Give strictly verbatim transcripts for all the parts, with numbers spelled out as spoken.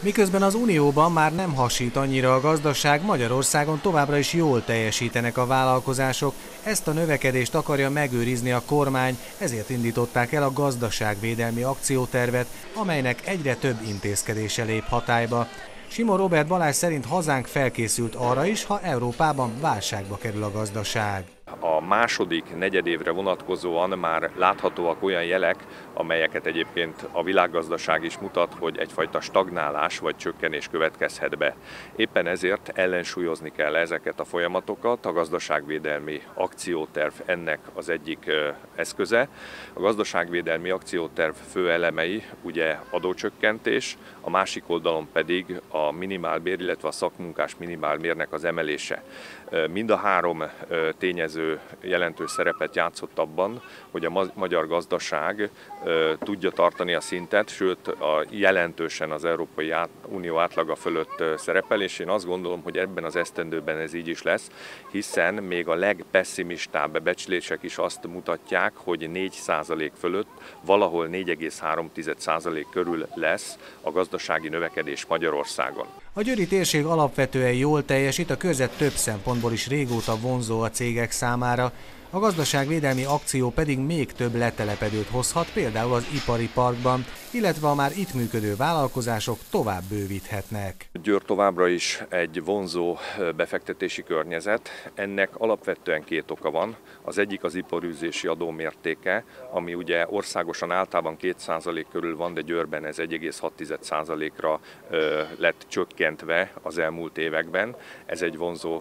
Miközben az Unióban már nem hasít annyira a gazdaság, Magyarországon továbbra is jól teljesítenek a vállalkozások. Ezt a növekedést akarja megőrizni a kormány, ezért indították el a gazdaságvédelmi akciótervet, amelynek egyre több intézkedése lép hatályba. Simon Róbert Balázs szerint hazánk felkészült arra is, ha Európában válságba kerül a gazdaság. A második negyedévre vonatkozóan már láthatóak olyan jelek, amelyeket egyébként a világgazdaság is mutat, hogy egyfajta stagnálás vagy csökkenés következhet be. Éppen ezért ellensúlyozni kell ezeket a folyamatokat, a gazdaságvédelmi akcióterv ennek az egyik eszköze. A gazdaságvédelmi akcióterv fő elemei ugye adócsökkentés, a másik oldalon pedig a minimálbér, illetve a szakmunkás minimálbérnek az emelése. Mind a három tényező jelentős szerepet játszott abban, hogy a magyar gazdaság tudja tartani a szintet, sőt a jelentősen az Európai Unió átlaga fölött szerepel, és én azt gondolom, hogy ebben az esztendőben ez így is lesz, hiszen még a legpesszimistább becslések is azt mutatják, hogy négy százalék fölött, valahol négy egész három százalék körül lesz a gazdasági növekedés Magyarországon. A győri térség alapvetően jól teljesít, a körzet több szempontból is régóta vonzó a cégek számára. A gazdaságvédelmi akció pedig még több letelepedőt hozhat, például az ipari parkban, illetve a már itt működő vállalkozások tovább bővíthetnek. Győr továbbra is egy vonzó befektetési környezet. Ennek alapvetően két oka van. Az egyik az iparűzési adó mértéke, ami ugye országosan általában két százalék körül van, de Győrben ez egy egész hat százalékra lett csökkentve az elmúlt években. Ez egy vonzó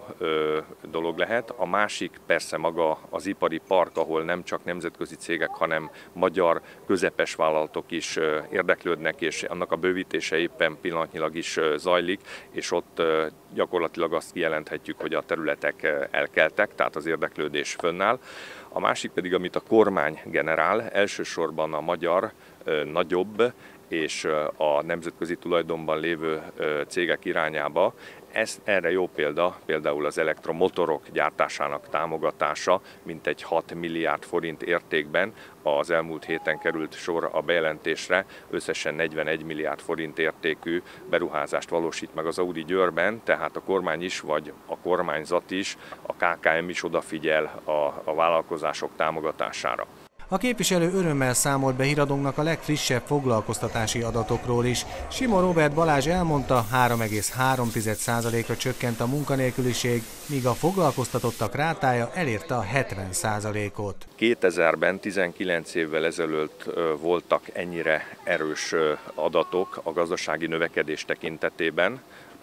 dolog lehet. A másik persze maga az ipari park, ahol nem csak nemzetközi cégek, hanem magyar közepes vállalatok is érdeklődnek, és annak a bővítése éppen pillanatnyilag is zajlik, és ott gyakorlatilag azt kijelenthetjük, hogy a területek elkeltek, tehát az érdeklődés fönnáll. A másik pedig, amit a kormány generál, elsősorban a magyar nagyobb és a nemzetközi tulajdonban lévő cégek irányába. Ez, erre jó példa például az elektromotorok gyártásának támogatása, mintegy hat milliárd forint értékben. Az elmúlt héten került sor a bejelentésre, összesen negyvenegy milliárd forint értékű beruházást valósít meg az Audi Győrben, tehát a kormány is, vagy a kormányzat is, a ká ká em is odafigyel a, a vállalkozások támogatására. A képviselő örömmel számolt be híradónknak a legfrissebb foglalkoztatási adatokról is. Simon Róbert Balázs elmondta, három egész három százalékra csökkent a munkanélküliség, míg a foglalkoztatottak rátája elérte a hetven százalékot. kétezerben, tizenkilenc évvel ezelőtt voltak ennyire erős adatok a gazdasági növekedés tekintetében.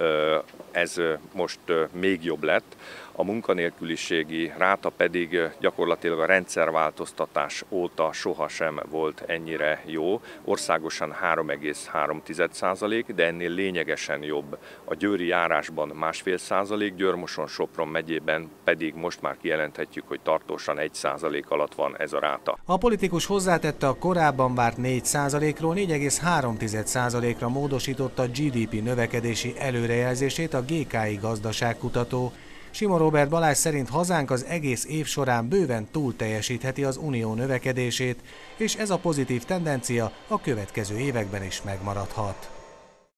Ez most még jobb lett. A munkanélküliségi ráta pedig gyakorlatilag a rendszerváltoztatás óta sohasem volt ennyire jó. Országosan három egész három százalék, de ennél lényegesen jobb. A győri járásban másfél százalék, Győr-Moson-Sopron megyében pedig most már kijelenthetjük, hogy tartósan egy százalék alatt van ez a ráta. A politikus hozzátette, a korábban várt négy százalékról négy egész három százalékra módosította a gé dé pé növekedési előrejelzését a gé ká i gazdaságkutató. Simon Róbert Balázs szerint hazánk az egész év során bőven túl teljesítheti az unió növekedését, és ez a pozitív tendencia a következő években is megmaradhat.